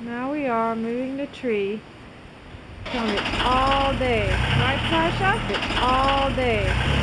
Now we are moving the tree. Filmed it all day. Right, Sasha? It all day.